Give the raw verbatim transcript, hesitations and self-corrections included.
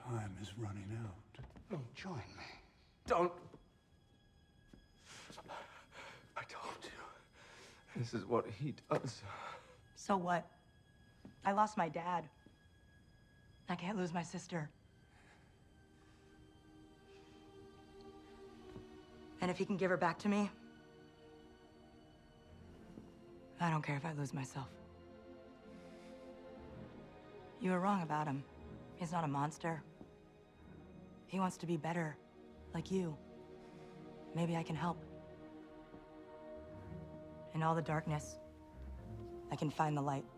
Time is running out. Oh, join me. Don't. I told you. This is what he does. So what? I lost my dad. I can't lose my sister. And if he can give her back to me, I don't care if I lose myself. You were wrong about him. He's not a monster. He wants to be better, like you. Maybe I can help. In all the darkness, I can find the light.